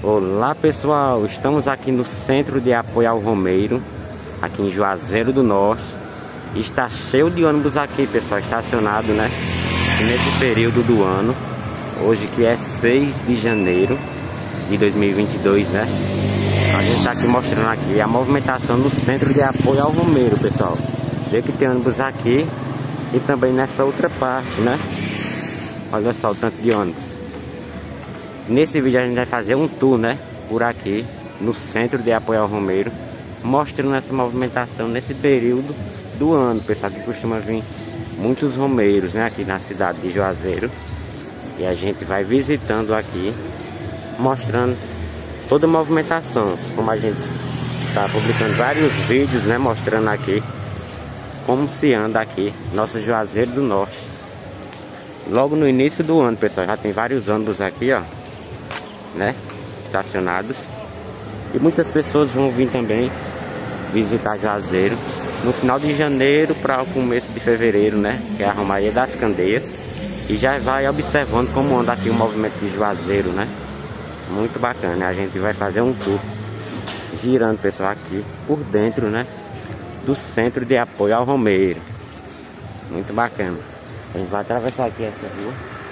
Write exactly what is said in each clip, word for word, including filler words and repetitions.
Olá pessoal, estamos aqui no Centro de Apoio ao Romeiro, aqui em Juazeiro do Norte. Está cheio de ônibus aqui, pessoal, estacionado, né? Nesse período do ano, hoje que é seis de janeiro de dois mil e vinte e dois, né? A gente está aqui mostrando aqui a movimentação no Centro de Apoio ao Romeiro, pessoal. Vê que tem ônibus aqui e também nessa outra parte, né? Olha só o tanto de ônibus. Nesse vídeo a gente vai fazer um tour, né, por aqui no Centro de Apoio ao Romeiro, mostrando essa movimentação nesse período do ano, pessoal, que costuma vir muitos romeiros, né, aqui na cidade de Juazeiro. E a gente vai visitando aqui, mostrando toda a movimentação, como a gente está publicando vários vídeos, né, mostrando aqui como se anda aqui nosso Juazeiro do Norte. Logo no início do ano, pessoal, já tem vários ônibus aqui, ó, né, estacionados, e muitas pessoas vão vir também visitar Juazeiro no final de janeiro para o começo de fevereiro, né, que é a Romaria das Candeias, e já vai observando como anda aqui o movimento de Juazeiro, né, muito bacana. A gente vai fazer um tour girando, pessoal, aqui por dentro, né, do Centro de Apoio ao Romeiro, muito bacana. A gente vai atravessar aqui essa rua.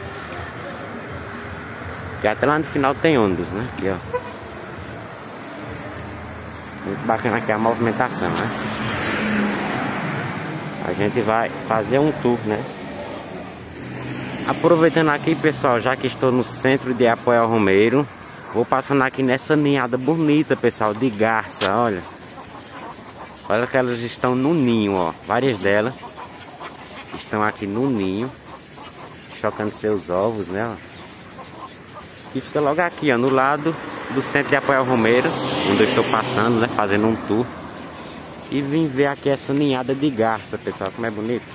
E até lá no final tem ônibus, né? Aqui, ó. Muito bacana aqui a movimentação, né? A gente vai fazer um tour, né? Aproveitando aqui, pessoal, já que estou no Centro de Apoio ao Romeiro, vou passando aqui nessa ninhada bonita, pessoal, de garça, olha. Olha que elas estão no ninho, ó. Várias delas estão aqui no ninho, chocando seus ovos, né, ó. E fica logo aqui, ó, no lado do Centro de Apoio ao Romeiro, onde eu estou passando, né, fazendo um tour. E vim ver aqui essa ninhada de garça, pessoal, como é bonito.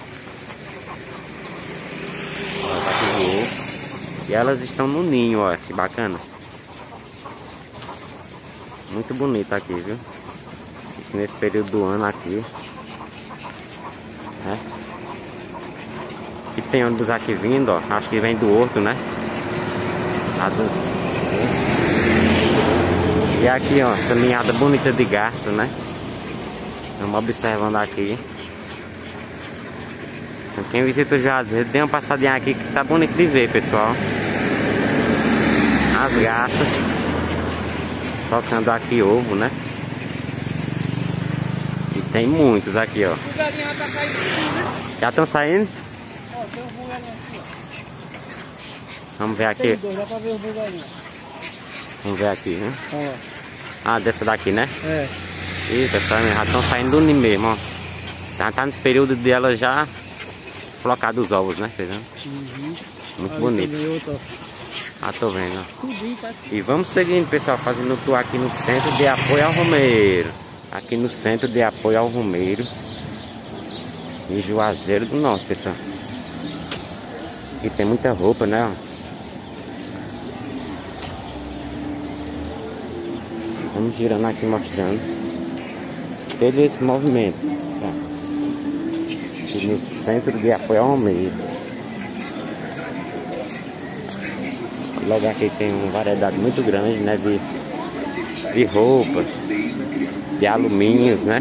Olha, tá aqui voou. E elas estão no ninho, ó, que bacana. Muito bonito aqui, viu? Nesse período do ano aqui, né? E tem ônibus aqui vindo, ó, acho que vem do Horto, né? E aqui, ó, essa ninhada bonita de garça, né? Vamos observando aqui. Quem visita o Juazeiro, dê uma passadinha aqui que tá bonito de ver, pessoal. As garças soltando aqui ovo, né? E tem muitos aqui, ó. Já estão saindo? Vamos ver aqui. Dá pra ver o bugarinho. Vamos ver aqui, né? Ó. Ah, dessa daqui, né? É. Eita, já estão saindo do ninho mesmo, ó. Já tá no período dela já flocar dos ovos, né? Uhum. Muito ali bonito. Outro, ah, tô vendo. Tudinho, tá? E vamos seguindo, pessoal, fazendo o tour aqui no Centro de Apoio ao Romeiro. Aqui no Centro de Apoio ao Romeiro, em Juazeiro do Norte, pessoal. E tem muita roupa, né? Vamos girando aqui, mostrando todo esse movimento, tá? Aqui no Centro de Apoio ao Romeiro. Logo aqui tem uma variedade muito grande, né, de, de roupas, de alumínios, né?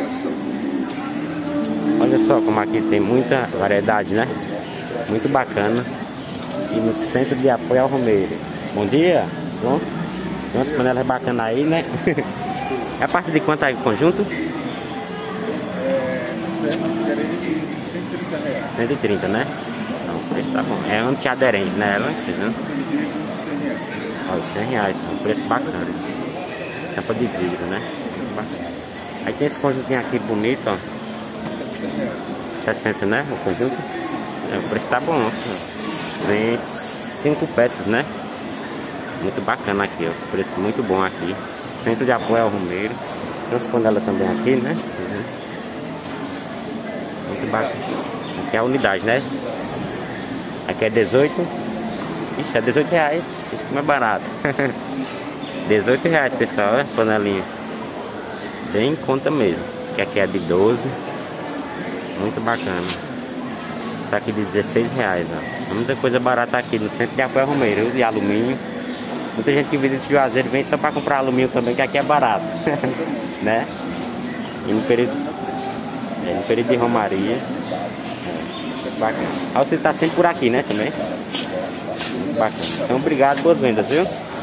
Olha só como aqui tem muita variedade, né? Muito bacana. E no Centro de Apoio ao Romeiro. Bom dia! Bom? Tem umas panelas bacanas aí, né? É a partir de quanto aí o conjunto? cento e trinta, né? Não, tá bom. É anti-aderente, né? Ela, entendeu? Olha, cem reais, um preço bacana. Tampa de vidro, né? Aí tem esse conjuntinho aqui bonito, ó. sessenta, né? O conjunto. É, o preço tá bom. Vem cinco peças, né? Muito bacana aqui, ó. Esse preço muito bom aqui. Centro de Apoio ao Romeiro. Tem as panelas também aqui, né? Muito bacana. Aqui é a unidade, né? Aqui é dezoito. Ixi, é dezoito reais. Isso que é mais barato. dezoito reais, pessoal, olha a panelinha. Bem em conta mesmo. Que aqui é de doze. Muito bacana. Isso aqui de dezesseis reais, ó. Muita coisa barata aqui no Centro de Apoio ao Romeiro, de alumínio. Muita gente que visita o Juazeiro vem só para comprar alumínio também, que aqui é barato. Né? E no período, é, no período de romaria. É, bacana. Ah, você está sempre por aqui, né? Também? Bacana. Então, obrigado, boas vendas, viu?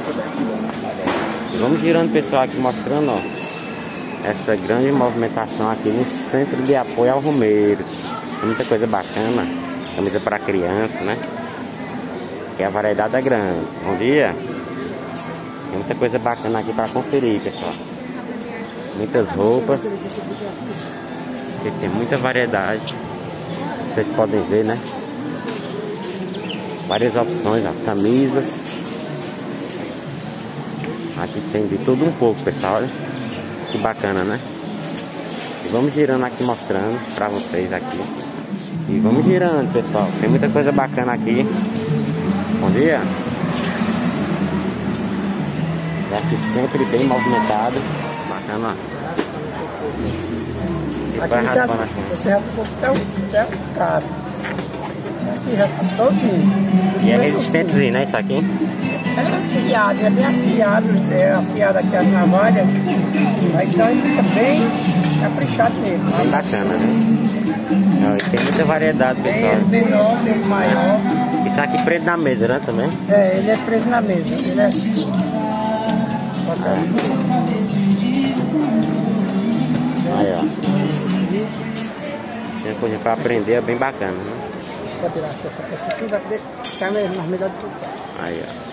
E vamos girando, pessoal, aqui mostrando, ó, essa grande movimentação aqui no Centro de Apoio ao Romeiro. Tem muita coisa bacana. Camisa para criança, né? Que a variedade é grande. Bom dia. Tem muita coisa bacana aqui para conferir, pessoal. Muitas roupas. Aqui tem muita variedade. Vocês podem ver, né? Várias opções, ó, camisas. Aqui tem de tudo um pouco, pessoal. Olha. Que bacana, né? E vamos girando aqui mostrando pra vocês aqui. E vamos girando, pessoal. Tem muita coisa bacana aqui. Bom dia. E aqui sempre bem movimentado. Bacana, ó. E aqui vai você raspando raspa, aqui. você raspa até o, até o casco. Aqui raspa todinho. E é resistentezinho, né? Isso aqui? É afiado, é bem afiado, é afiado aqui as navalhas. Aí então ele fica bem caprichado nele. Bem bacana, né? Tem muita variedade, pessoal. Tem menor, tem maior. Isso aqui preso na mesa, né? Também? É, ele é preso na mesa. Ele é assim. Aí, ó. Tem coisa pra aprender, é bem bacana, né? Pode tirar essa peça aqui, vai poder ficar nas melhores do lugar. Aí, ó.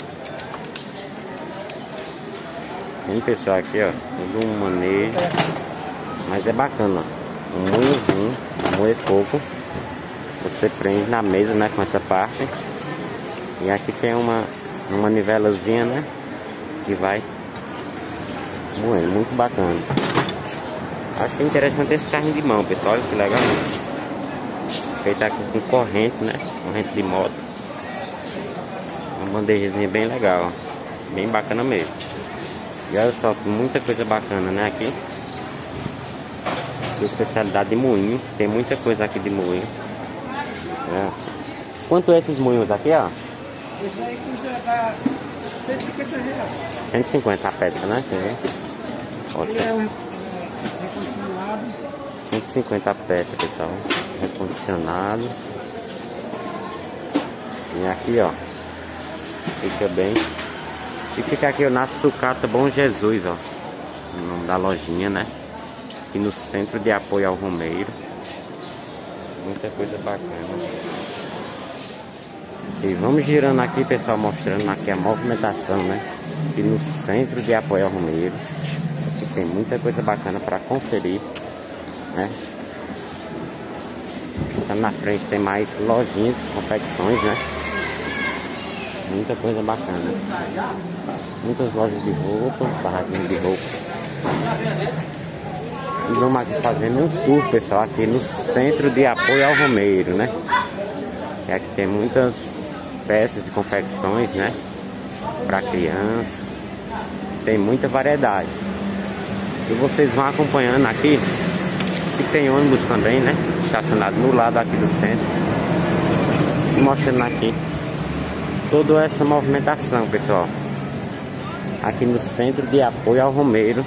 Tem pessoal aqui, ó, todo um manejo, mas é bacana, ó. Um moinhozinho, um moe coco, você prende na mesa, né, com essa parte. E aqui tem uma, uma nivelazinha, né, que vai moendo, muito bacana. Acho interessante esse carrinho de mão, pessoal, olha que legal. Feito aqui com corrente, né, corrente de moto. Uma bandejazinha bem legal, ó. Bem bacana mesmo. E olha só, muita coisa bacana, né, aqui. Tem especialidade de moinho. Tem muita coisa aqui de moinho. É. Quanto é esses moinhos aqui, ó? Esse aí custa cento e cinquenta reais. cento e cinquenta a peça, né? Ele é um recondicionado. cento e cinquenta a peça, pessoal. Recondicionado. E aqui, ó. Fica bem. E fica aqui, ó, na Sucata Bom Jesus, ó. O nome da lojinha, né? Aqui no Centro de Apoio ao Romeiro. Muita coisa bacana. E vamos girando aqui, pessoal, mostrando aqui a movimentação, né? Aqui no Centro de Apoio ao Romeiro. Aqui tem muita coisa bacana para conferir, né? Então, na frente tem mais lojinhas, confecções, né? Muita coisa bacana. Muitas lojas de roupas, barraquinhas de roupas. E vamos aqui fazendo um tour, pessoal, aqui no Centro de Apoio ao Romeiro, né? E aqui tem muitas peças de confecções, né? Para criança. Tem muita variedade. E vocês vão acompanhando aqui. E tem ônibus também, né? Estacionado no lado aqui do centro. E mostrando aqui toda essa movimentação, pessoal, aqui no Centro de Apoio ao Romeiro,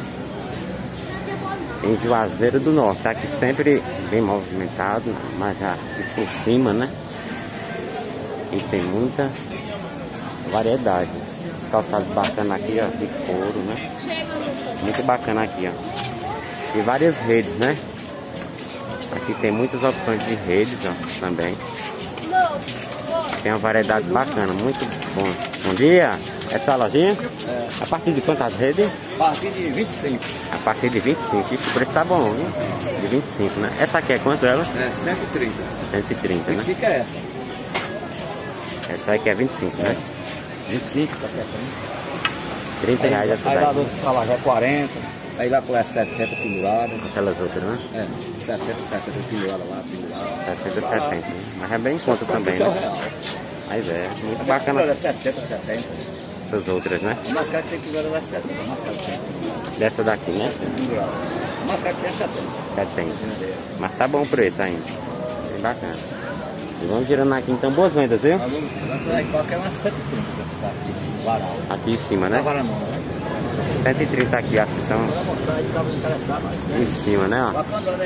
em Juazeiro do Norte. Aqui sempre bem movimentado, mas já aqui por cima, né? E tem muita variedade. Os calçados bacanas aqui, ó, de couro, né? Muito bacana aqui, ó. E várias redes, né? Aqui tem muitas opções de redes, ó, também. Tem uma variedade bacana, muito bom. Bom dia, essa é a lojinha? É. A partir de quantas redes? A partir de vinte e cinco. A partir de vinte e cinco, isso o preço tá bom, viu? De vinte e cinco, né? Essa aqui é quanto ela? É, cento e trinta. cento e trinta, né? vinte e cinco é essa. Essa aqui é vinte e cinco, né? vinte e cinco, essa aqui é trinta. trinta reais essa Aí lá daí. do outro pra lá já é quarenta. Aí lá por é sessenta pendurada. Aquelas outras, né? É, sessenta, setenta pendurada lá, pendurada. sessenta, setenta, né? Mas é bem em conta também, Isso é o né? real. Mas é, muito Bacana. bacana sessenta, setenta. essas outras, né? A mascara que tem pendurada é setenta. A mascara que tem Dessa daqui, né? pendurada. A mascara que tem é setenta. setenta. Mas tá bom o preço ainda. Bem bacana. E vamos girando aqui então, boas vendas, viu? Qualquer uma cento e trinta dessa daqui, varal. Aqui em cima, né? Não varal não, né? cento e trinta aqui, as que estão em cima, né? Ó.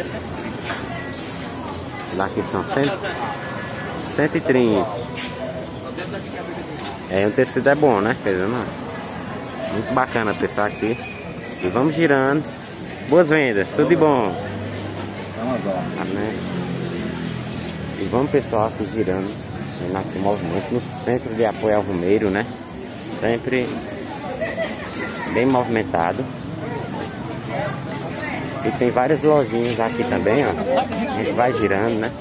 Lá aqui são cento e trinta. É, o tecido é bom, né? Não? Muito bacana pessoal aqui. E vamos girando. Boas vendas, tudo de bom. Vamos lá. Amém. E vamos pessoal aqui girando. Vendo aqui o movimento no centro de apoio ao Romeiro, né? Sempre bem movimentado. E tem várias lojinhas aqui também, ó. A gente vai girando, né?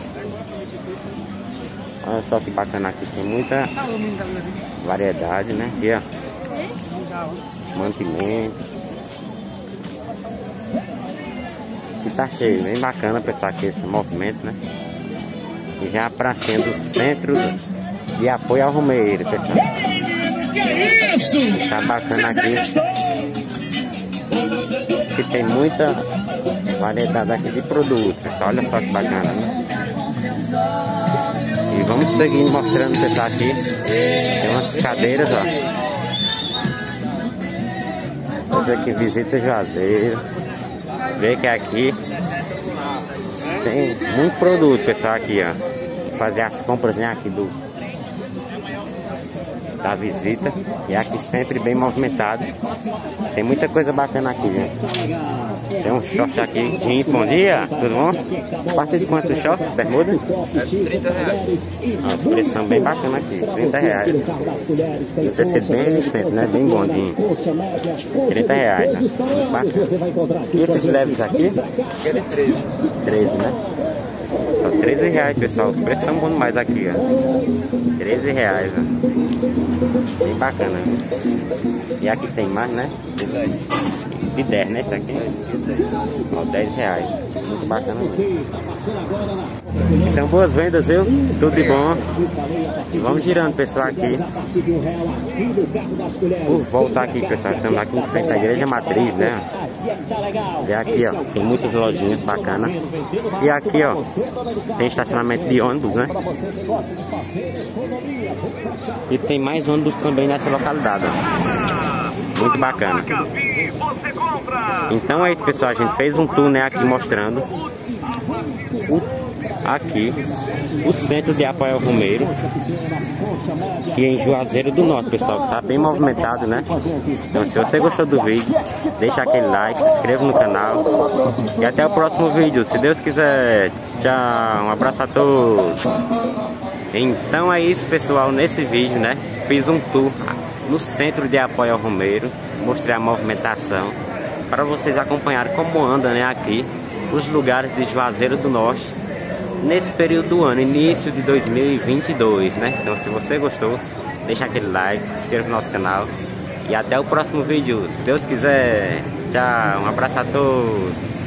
Olha só que bacana aqui, tem muita variedade, né? Aqui, ó. Mantimentos. Aqui tá cheio, bem bacana pessoal aqui esse movimento, né? E já a pracinha do centro de apoio ao Romeiro, pessoal. Tá bacana aqui. Que tem muita variedade aqui de produtos, pessoal. Olha só que bacana, né? E vamos seguir mostrando, pessoal, aqui. Tem umas cadeiras, ó. Você que visita Juazeiro. Vê que aqui tem muito produto, pessoal, aqui, ó. Fazer as compras, né, aqui do da visita. E aqui sempre bem movimentado. Tem muita coisa bacana aqui, gente. Tem um short aqui, jeans, bom dia, tudo bom? A partir de quanto short, bermuda? É trinta reais. Os preços são bem bacanas aqui, trinta reais. E o tecido bem resistente, né? Bem bondinho. trinta reais, né? Muito bacana. E esses leves aqui? Aquele treze. treze, né? Só treze reais, pessoal. Os preços são bons demais aqui, ó. treze reais, ó. Bem bacana. E aqui tem mais, né? De dez, né? Isso aqui? Ó, dez reais. Muito bacana. Então, boas vendas, viu? Tudo de bom. E vamos girando, pessoal, aqui. Por volta aqui, pessoal. Estamos aqui em frente à Igreja Matriz, né? E aqui, ó, tem muitas lojinhas bacanas. E aqui, ó, tem estacionamento de ônibus, né? E tem mais ônibus também nessa localidade, ó. Muito bacana. Então é isso, pessoal. A gente fez um tour, né, aqui mostrando o, aqui o centro de apoio ao Romeiro, que é em Juazeiro do Norte, pessoal. Tá bem movimentado, né? Então, se você gostou do vídeo, deixa aquele like, se inscreva no canal e até o próximo vídeo, se Deus quiser. Tchau, um abraço a todos. Então é isso, pessoal. Nesse vídeo, né, fiz um tour no centro de apoio ao Romeiro, mostrei a movimentação para vocês acompanharem como anda, né, aqui os lugares de Juazeiro do Norte nesse período do ano, início de dois mil e vinte e dois, né? Então, se você gostou, deixa aquele like, se inscreva no nosso canal e até o próximo vídeo, se Deus quiser. Tchau, um abraço a todos.